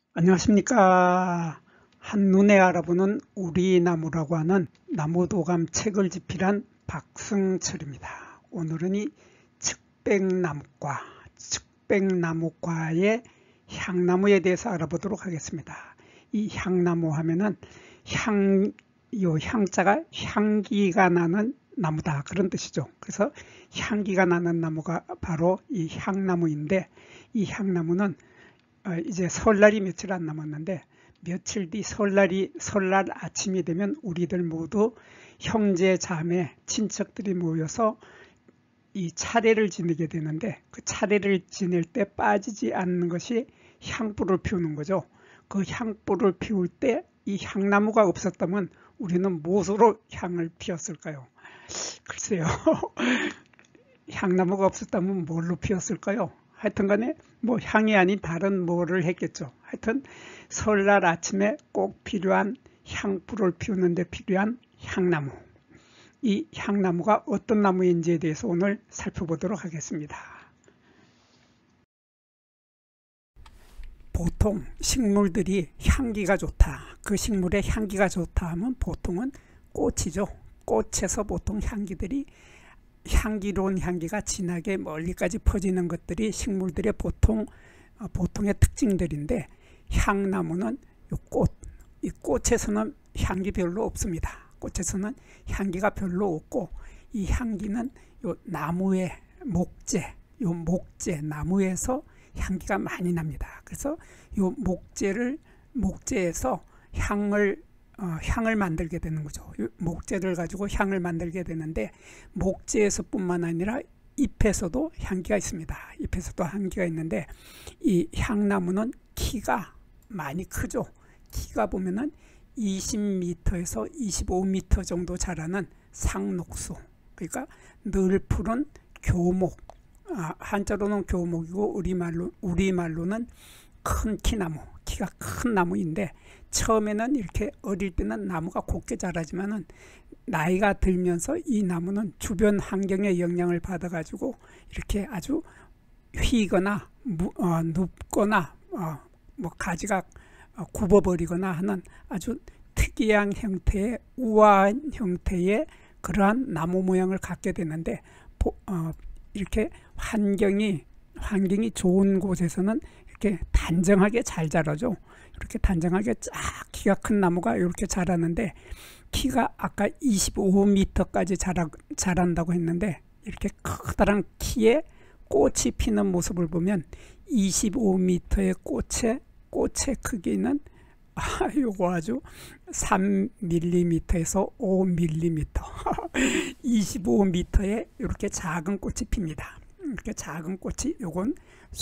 안녕하십니까. 한눈에 알아보는 우리나무라고 하는 나무도감 책을 집필한 박승철입니다. 오늘은 이 측백나무과의 향나무에 대해서 알아보도록 하겠습니다. 이 향나무 하면은 요 향자가 향기가 나는 나무다, 그런 뜻이죠. 그래서 향기가 나는 나무가 바로 이 향나무인데, 이 향나무는 이제 설날이 며칠 안 남았는데, 며칠 뒤 설날 아침이 되면 우리들 모두 형제 자매 친척들이 모여서 이 차례를 지내게 되는데, 그 차례를 지낼 때 빠지지 않는 것이 향불을 피우는 거죠. 그 향불을 피울 때 이 향나무가 없었다면 우리는 무엇으로 향을 피웠을까요? 글쎄요. 향나무가 없었다면 뭘로 피웠을까요? 하여튼 간에 뭐 향이 아닌 다른 뭐를 했겠죠. 하여튼 설날 아침에 꼭 필요한 향불을 피우는 데 필요한 향나무. 이 향나무가 어떤 나무인지에 대해서 오늘 살펴보도록 하겠습니다. 보통 식물들이 향기가 좋다, 그 식물의 향기가 좋다 하면 보통은 꽃이죠. 꽃에서 보통 향기로운 향기가 진하게 멀리까지 퍼지는 것들이 식물들의 보통의 특징들인데, 향나무는 이 꽃에서는 향기 별로 없습니다. 꽃에서는 향기가 별로 없고, 이 향기는 요 나무의 목재 나무에서 향기가 많이 납니다. 그래서 요 목재에서 향을 만들게 되는 거죠. 목재를 가지고 향을 만들게 되는데, 목재에서 뿐만 아니라 잎에서도 향기가 있습니다. 잎에서도 향기가 있는데, 이 향나무는 키가 많이 크죠. 키가 보면은 20m에서 25m 정도 자라는 상록수, 그러니까 늘 푸른 교목, 한자로는 교목이고 우리말로는 큰 키나무, 키가 큰 나무인데, 처음에는 이렇게 어릴 때는 나무가 곱게 자라지만은 나이가 들면서 이 나무는 주변 환경의 영향을 받아 가지고 이렇게 아주 휘거나 눕거나 뭐 가지가 굽어버리거나 하는 아주 특이한 형태의, 우아한 형태의 그러한 나무 모양을 갖게 되는데, 이렇게 환경이 좋은 곳에서는 이렇게 단정하게 잘 자라죠. 이렇게 단정하게 쫙 키가 큰 나무가 이렇게 자라는데, 키가 아까 25m까지 자란다고 했는데, 이렇게 커다란 키에 꽃이 피는 모습을 보면 25m의 꽃의 크기는 요거 아주 3mm에서 5mm 25m에 이렇게 작은 꽃이 핍니다. 이렇게 작은 꽃이, 요건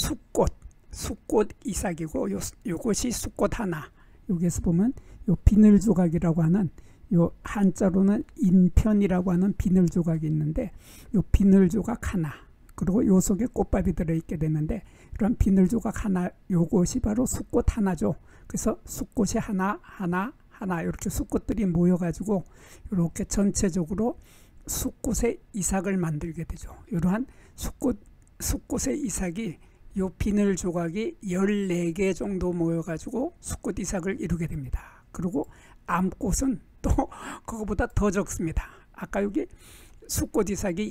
수꽃 이삭이고, 요것이 수꽃 하나. 여기에서 보면 요 비늘 조각이라고 하는, 요 한자로는 인편이라고 하는 비늘 조각이 있는데, 요 비늘 조각 하나, 그리고 요 속에 꽃밥이 들어있게 되는데, 이런 비늘 조각 하나, 요것이 바로 수꽃 하나죠. 그래서 수꽃이 하나 이렇게 수꽃들이 모여가지고 이렇게 전체적으로 수꽃의 이삭을 만들게 되죠. 이러한 수꽃의 이삭이, 요 비늘 조각이 14개 정도 모여가지고 수꽃 이삭을 이루게 됩니다. 그리고 암꽃은 또 그거보다 더 적습니다. 아까 여기 수꽃 이삭이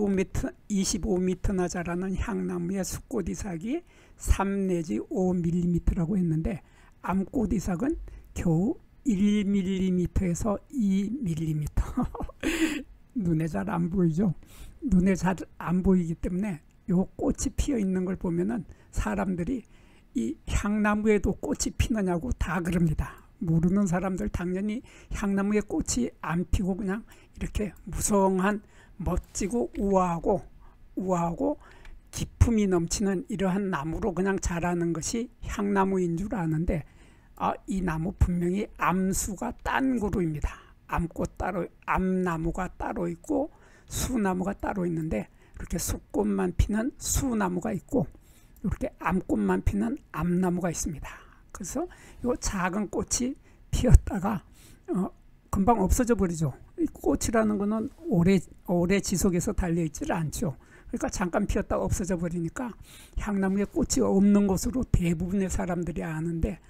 25m나 자라는 향나무의 수꽃 이삭이 3 내지 5mm라고 했는데, 암꽃 이삭은 겨우 1mm에서 2mm. 눈에 잘 안 보이죠? 눈에 잘 안 보이기 때문에 요 꽃이 피어 있는 걸 보면은 사람들이 이 향나무에도 꽃이 피느냐고 다 그럽니다. 모르는 사람들 당연히 향나무에 꽃이 안 피고 그냥 이렇게 무성한, 멋지고 우아하고 기품이 넘치는 이러한 나무로 그냥 자라는 것이 향나무인 줄 아는데, 이 나무 분명히 암수가 딴 그루입니다. 암나무가 따로 있고 수나무가 따로 있는데, 이렇게 수꽃만 피는 수나무가 있고, 이렇게 암꽃만 피는 암나무가 있습니다. 그래서 이 작은 꽃이 피었다가 금방 없어져 버리죠. 이 꽃이라는 것은 오래 지속해서 달려있지를 않죠. 그러니까 잠깐 피었다 없어져 버리니까 향나무에 꽃이 없는 것으로 대부분의 사람들이 아는데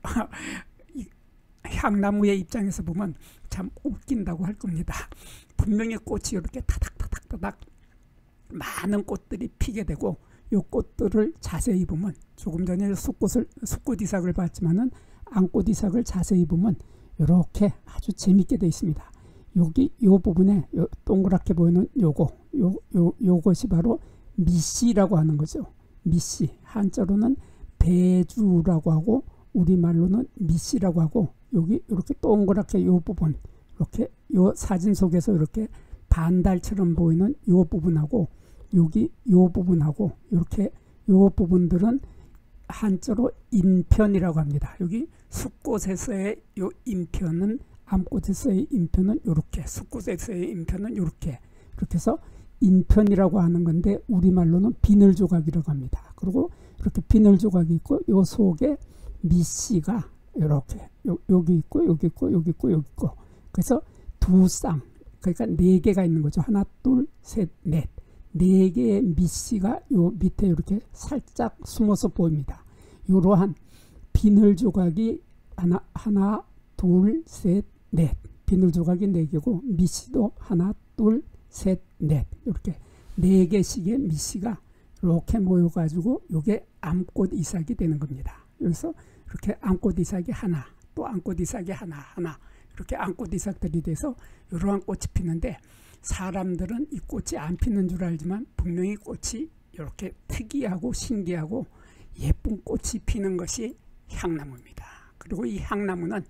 향나무의 입장에서 보면 참 웃긴다고 할 겁니다. 분명히 꽃이 이렇게 타닥타닥타닥 많은 꽃들이 피게 되고 이 꽃들을 자세히 보면 조금 전에 숫꽃 이삭을 봤지만은 안꽃 이삭을 자세히 보면 이렇게 아주 재밌게 되어 있습니다. 여기 요 부분에 요 동그랗게 보이는 요것이 바로 미씨라고 하는 거죠. 미씨, 한자로는 배주라고 하고 우리말로는 미씨라고 하고, 여기 이렇게 동그랗게 요 부분, 이렇게 요 사진 속에서 이렇게 반달처럼 보이는 요 부분하고 여기 요 부분하고 이렇게 요 부분들은 한자로 인편이라고 합니다. 여기 숫꽃에서의 요 인편은, 암꽃에서의 인편은 이렇게, 숫꽃에서의 인편은 이렇게 해서 인편이라고 하는 건데 우리말로는 비늘조각이라고 합니다. 그리고 이렇게 비늘조각이 있고 요 속에 미씨가 이렇게 여기 있고 여기 있고 여기 있고 여기 있고, 그래서 두 쌍, 그러니까 4개가 있는 거죠. 하나 둘 셋 넷, 4개의 미씨가 요 밑에 이렇게 살짝 숨어서 보입니다. 이러한 비늘 조각이 하나 둘 셋 넷, 비늘 조각이 4개고 미씨도 하나 둘 셋 넷, 이렇게 4개씩의 미씨가 이렇게 모여 가지고 이게 암꽃 이삭이 되는 겁니다. 여기서 이렇게 암꽃 이삭이 하나, 또 암꽃 이삭이 하나 이렇게 암꽃 이삭들이 돼서 이러한 꽃이 피는데, 사람들은 이 꽃이 안 피는 줄 알지만 분명히 꽃이 이렇게 특이하고 신기하고 예쁜 꽃이 피는 것이 향나무입니다. 그리고 이 향나무는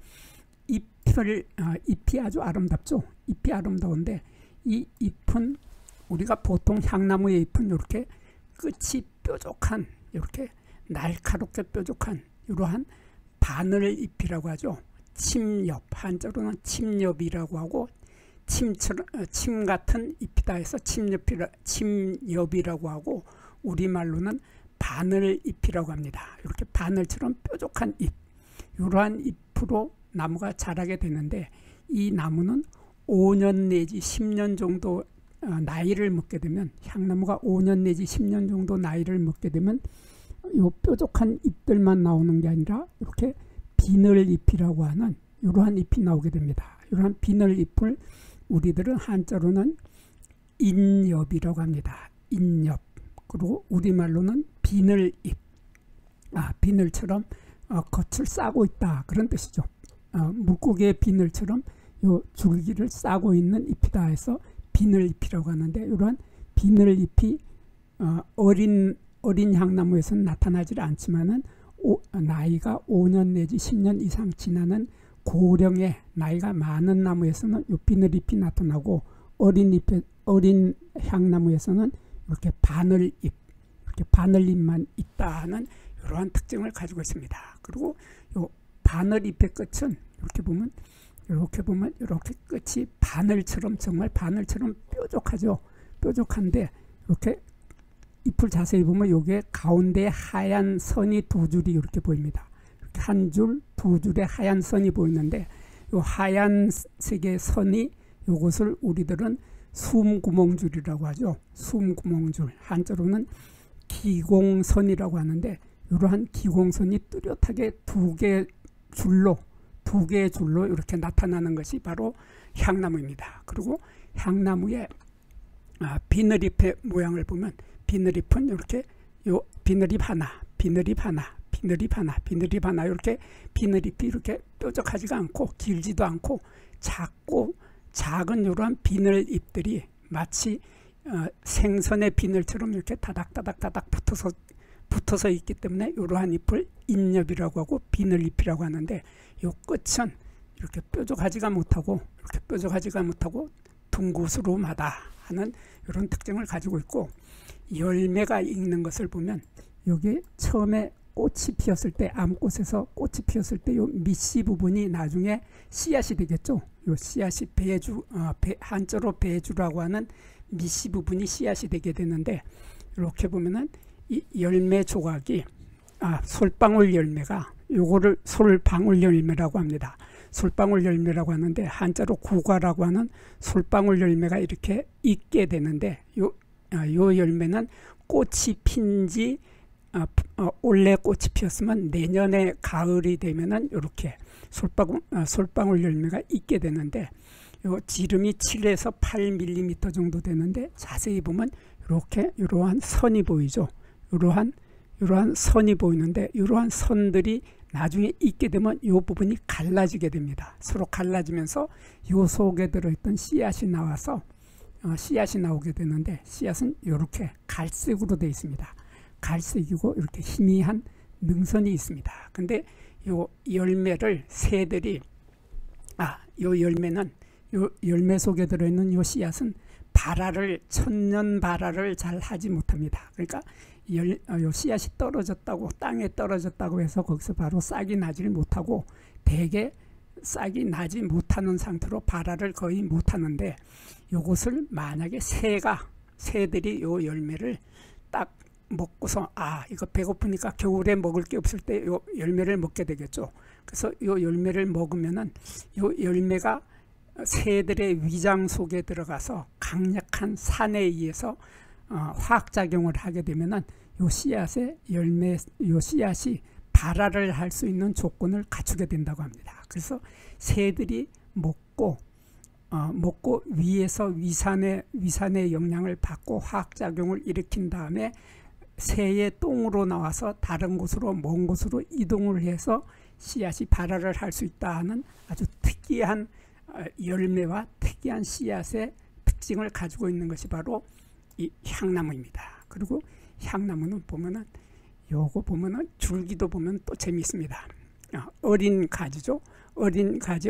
잎이 아주 아름답죠. 잎이 아름다운데 이 잎은, 우리가 보통 향나무의 잎은 이렇게 끝이 뾰족한, 이렇게 날카롭게 뾰족한 이러한 바늘잎이라고 하죠. 침엽, 한자로는 침엽이라고 하고, 침 같은 잎이다 해서 침엽이라고 하고, 우리말로는 바늘잎이라고 합니다. 이렇게 바늘처럼 뾰족한 잎, 이러한 잎으로 나무가 자라게 되는데, 이 나무는 5년 내지 10년 정도 나이를 먹게 되면, 향나무가 5년 내지 10년 정도 나이를 먹게 되면 이 뾰족한 잎들만 나오는 게 아니라 이렇게 비늘잎이라고 하는 이러한 잎이 나오게 됩니다. 이러한 비늘잎을 우리들은 한자로는 인엽이라고 합니다. 인엽. 그리고 우리말로는 비늘잎, 비늘처럼 겉을 싸고 있다, 그런 뜻이죠. 물고기의 비늘처럼 요 줄기를 싸고 있는 잎이다 해서 비늘잎이라고 하는데, 이러한 비늘잎이 어린 향나무에서는 나타나지 않지만은 나이가 5년 내지 10년 이상 지나는 고령의 나이가 많은 나무에서는 이 비늘잎이 나타나고, 어린 향나무에서는 이렇게 바늘잎, 이렇게 바늘잎만 있다는 이러한 특징을 가지고 있습니다. 그리고 이 바늘잎의 끝은 이렇게 보면 이렇게 끝이 바늘처럼, 정말 바늘처럼 뾰족하죠. 뾰족한데 이렇게 잎을 자세히 보면 여기에 가운데 하얀 선이 2줄이 이렇게 보입니다. 이렇게 한 줄, 2줄의 하얀 선이 보이는데, 이 하얀색의 선이, 이것을 우리들은 숨구멍줄이라고 하죠. 숨구멍줄, 한자로는 기공선이라고 하는데, 이러한 기공선이 뚜렷하게 2개의 줄로 이렇게 나타나는 것이 바로 향나무입니다. 그리고 향나무의 비늘잎의 모양을 보면, 비늘잎은 이렇게 비늘잎 하나 이렇게 비늘잎이 이렇게 뾰족하지가 않고 길지도 않고 작은 이러한 비늘잎들이 마치 생선의 비늘처럼 이렇게 다닥다닥 붙어서 있기 때문에 이러한 잎을 인엽이라고 하고 비늘잎이라고 하는데, 이 끝은 이렇게 뾰족하지가 못하고 둥그스름하다 하는 이런 특징을 가지고 있고, 열매가 있는 것을 보면 여기 처음에 꽃이 피었을 때, 암꽃에서 꽃이 피었을 때 이 밑씨 부분이 나중에 씨앗이 되겠죠. 이 씨앗이 한자로 배주라고 하는 밑씨 부분이 씨앗이 되게 되는데, 이렇게 보면은 이 열매 조각이, 솔방울 열매가, 요거를 솔방울 열매라고 합니다. 솔방울 열매라고 하는데, 한자로 구과라고 하는 솔방울 열매가 이렇게 있게 되는데, 요 열매는 꽃이 핀지 올해 꽃이 피었으면 내년에 가을이 되면은 이렇게 솔방울 열매가 있게 되는데, 요 지름이 7에서 8mm 정도 되는데, 자세히 보면 이러한 선이 보이죠. 이러한 선이 보이는데, 이러한 선들이 나중에 있게 되면 이 부분이 갈라지게 됩니다. 서로 갈라지면서 이 속에 들어있던 씨앗이 나와서 씨앗이 나오게 되는데, 씨앗은 이렇게 갈색으로 되어 있습니다. 갈색이고 이렇게 희미한 능선이 있습니다. 근데 요 열매를 새들이 요 열매는 요 열매 속에 들어있는 요 씨앗은 천년 발화를 잘 하지 못합니다. 그러니까 요 씨앗이 떨어졌다고, 땅에 떨어졌다고 해서 거기서 바로 싹이 나지 못하고, 대개 싹이 나지 못하는 상태로 발화를 거의 못하는데, 요것을 만약에 새들이 요 열매를 딱 먹고서 이거 배고프니까 겨울에 먹을 게 없을 때 요 열매를 먹게 되겠죠. 그래서 요 열매를 먹으면은 요 열매가 새들의 위장 속에 들어가서 강력한 산에 의해서 화학작용을 하게 되면은 요 씨앗의 요 씨앗이 발화를 할 수 있는 조건을 갖추게 된다고 합니다. 그래서 새들이 먹고 위에서 위산의 영향을 받고 화학작용을 일으킨 다음에 새의 똥으로 나와서 다른 곳으로, 먼 곳으로 이동을 해서 씨앗이 발화를 할 수 있다는 아주 특이한 열매와 특이한 씨앗의 특징을 가지고 있는 것이 바로 이 향나무입니다. 그리고 향나무는 보면은 줄기도 보면 또 재미있습니다. 어린 가지죠. 어린 가지,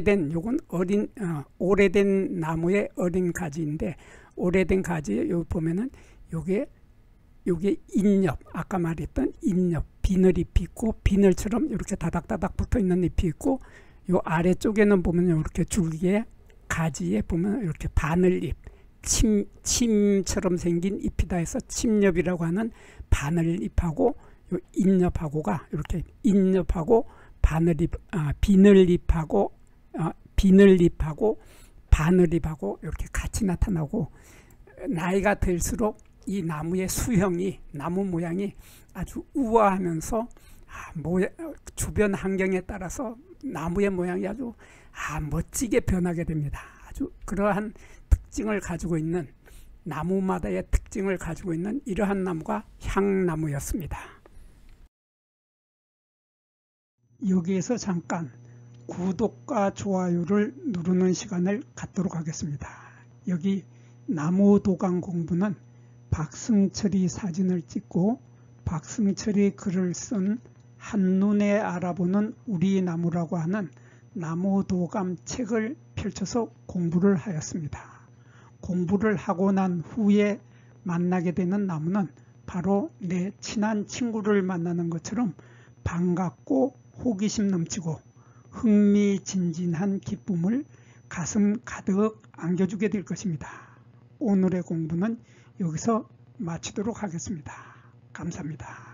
오래된 나무의 어린 가지인데, 오래된 가지에 여기 보면은 요게 잇엽, 아까 말했던 잇엽, 비늘잎이 있고, 비늘처럼 이렇게 다닥다닥 붙어 있는 잎이 있고, 요 아래쪽에는 보면 이렇게 줄기에 가지에 보면 이렇게 바늘잎, 침처럼 생긴 잎이다 해서 침엽이라고 하는 바늘잎하고 요 잇엽하고가 이렇게 잇엽하고 비늘잎하고 바늘잎하고 이렇게 같이 나타나고, 나이가 들수록 이 나무의 나무 모양이 아주 우아하면서 주변 환경에 따라서 나무의 모양이 아주 멋지게 변하게 됩니다. 아주 그러한 특징을 가지고 있는, 나무마다의 특징을 가지고 있는 이러한 나무가 향나무였습니다. 여기에서 잠깐 구독과 좋아요를 누르는 시간을 갖도록 하겠습니다. 여기 나무도감 공부는 박승철이 사진을 찍고 박승철이 글을 쓴 한눈에 알아보는 우리 나무라고 하는 나무도감 책을 펼쳐서 공부를 하였습니다. 공부를 하고 난 후에 만나게 되는 나무는 바로 내 친한 친구를 만나는 것처럼 반갑고 호기심 넘치고 흥미진진한 기쁨을 가슴 가득 안겨주게 될 것입니다. 오늘의 공부는 여기서 마치도록 하겠습니다. 감사합니다.